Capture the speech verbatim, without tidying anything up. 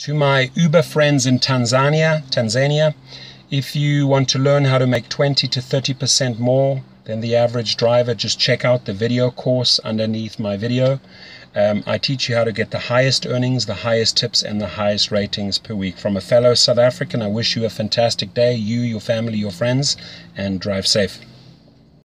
To my Uber friends in Tanzania, Tanzania, if you want to learn how to make twenty to thirty percent more than the average driver, just check out the video course underneath my video. Um, I teach you how to get the highest earnings, the highest tips, and the highest ratings per week. From a fellow South African, I wish you a fantastic day, you, your family, your friends, and drive safe.